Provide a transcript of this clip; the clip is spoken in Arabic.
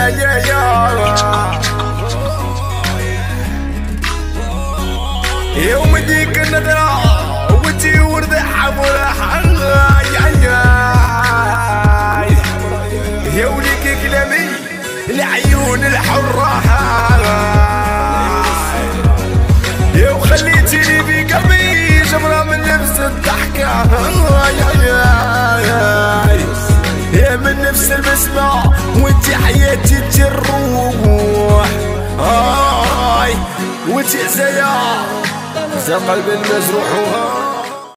يوم ديك النظرة وجهي ورد حمرا يا وليك كلامي العيون الحرة يا وخليتيني بقلبي جمرة من نفس الضحكة يا من نفس البسمة وانتي حياتي تروح وانتي عزايا زي قلبي المجروح